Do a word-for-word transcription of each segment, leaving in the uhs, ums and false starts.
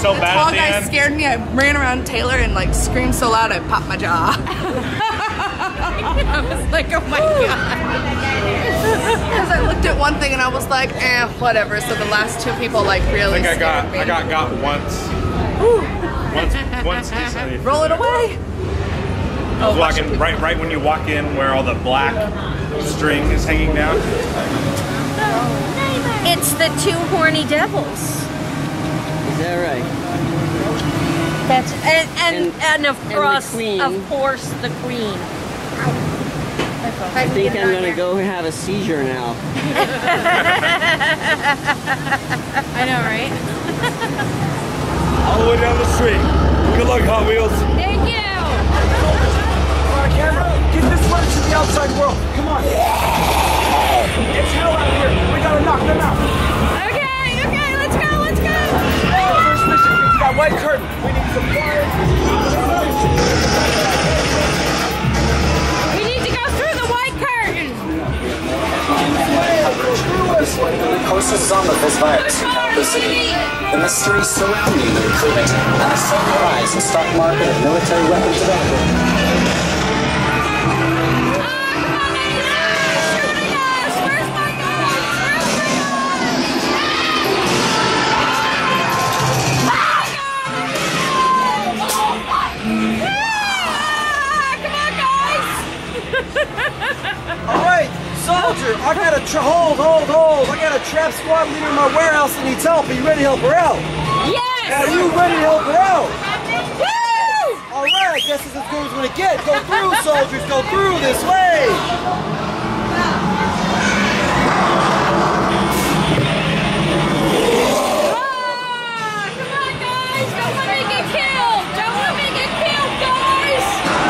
so bad tall at the guy end. scared me. I ran around Taylor and like screamed so loud I popped my jaw. I was like, oh my god. Because I looked at one thing and I was like, eh, whatever. So the last two people like really I think I got scared me. I got got once. Ooh. Once once decently. Roll it away. I was walking right right when you walk in where all the black string is hanging down. It's the two horny devils. Is that right? That's and and, And- and, of and the course, queen. of course, the queen. I think I'm gonna go have a seizure now. I know, right? All the way down the street. Good luck, Hot Wheels. Thank you. Alright, camera, get this one to the outside world. Come on. It's hell out here. We gotta knock them out. Okay, okay, let's go, let's go. First mission, get to that white curtain. We need some fire. We need to go through the white curtain. The closest zone of this virus in Capital City. The mystery surrounding the recruitment and the sudden rise in stock market of military weapons development. Alright, soldier, I got a tra- hold, hold, hold. I got a trap squad leader in my warehouse that needs help. Are you ready to help her out? Yes! Are you ready to help her out? Woo! Alright, I guess it's as good as we're gonna get. Go through, soldiers, go through this way. Ah, come on, guys! Don't let me get killed! Don't let me get killed, guys!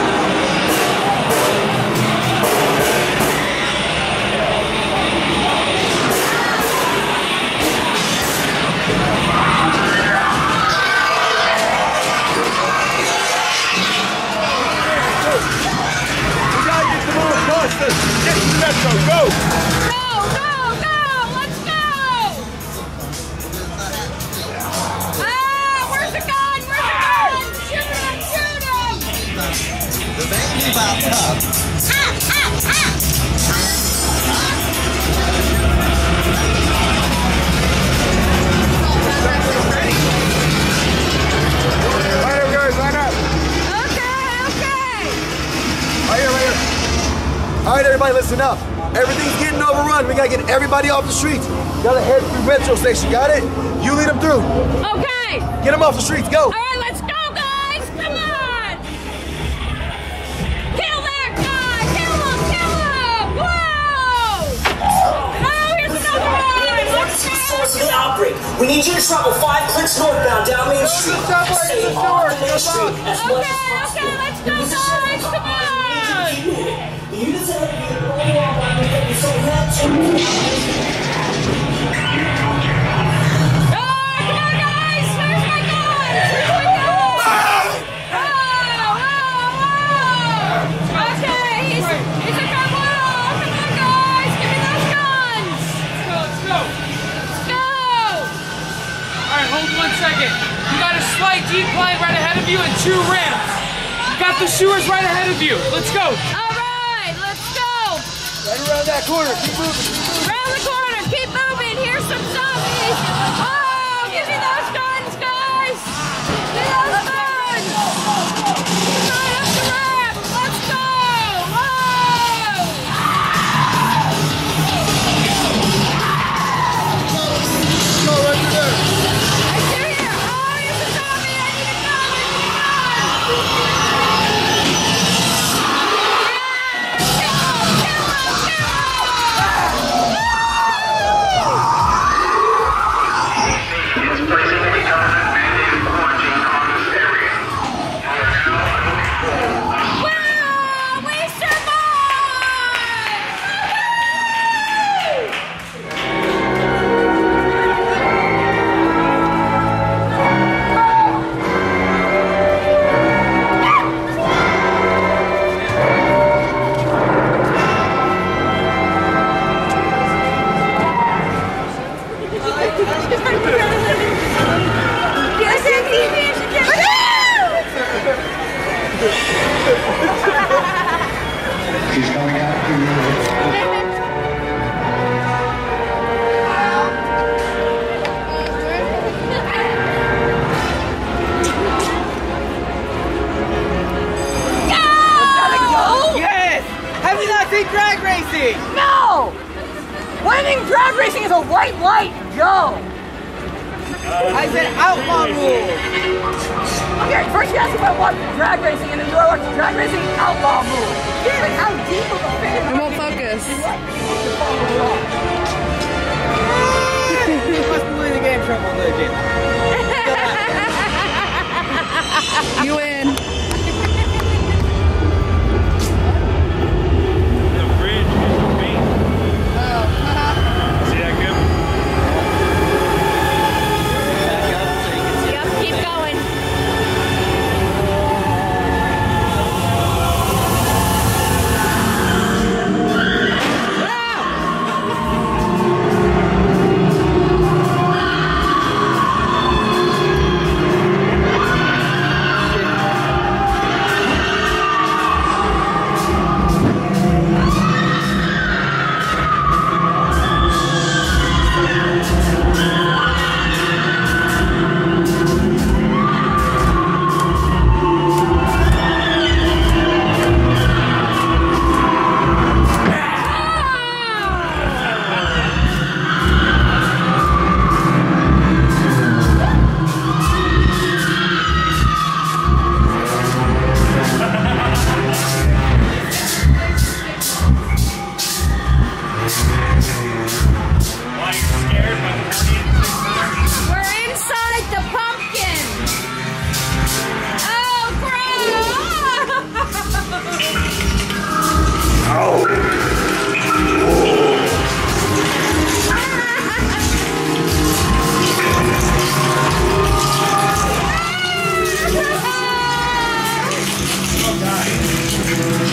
We gotta get them all across this. Get to the metro, go! Go, go, go! Let's go! Ah, where's the gun? Where's the gun? Shoot him! Shoot him! The baby popped up. Ah, ah, ah! Line up, guys, line up. Okay, okay! Right here, right here. Alright, everybody, listen up. Everything's getting overrun. We gotta get everybody off the streets. Gotta head through Metro Station, got it? You lead them through. Okay! Get them off the streets, go! Alright, let's go, guys! Come on! Kill that guy! Kill him! Kill him! Whoa! Oh, here's another one! Let's The go! source of the outbreak. We need you to travel five clicks northbound down Main Street. Save all of Main Street as much as Okay, possible. okay, let's go, guys! Come on! You deserve to be the only one that you so had to. Oh, come on, guys! Where's my gun? Where's my gun? Oh, oh, oh! Okay, he's, he's a gun wall! Come on, guys! Give me those guns! Let's go, let's go. Let's go! Alright, hold one second. You got a slight decline right ahead of you and two ramps. You got the sewers right ahead of you. Let's go. Alright, let's go! Right around that corner, keep moving, keep moving. Around the corner, keep moving! Here's some zombies! Oh, give me those guns, guys! Give me those guns! Right up the ramp! Let's go! Whoa! Go right through there. I see you! Oh, here's a zombie! I need a gun! I need a gun! Kill him! Kill him! Kill him! She's coming out to you. Have you not seen drag racing? No! Winning drag racing is a white light, Joe! I said outlaw rules! Okay, first you asked me if I watched drag racing, and then do I watch drag racing outlaw rules? Like, how deep of a fan? It won't focus. You must believe the game trouble, legend. You win. Die.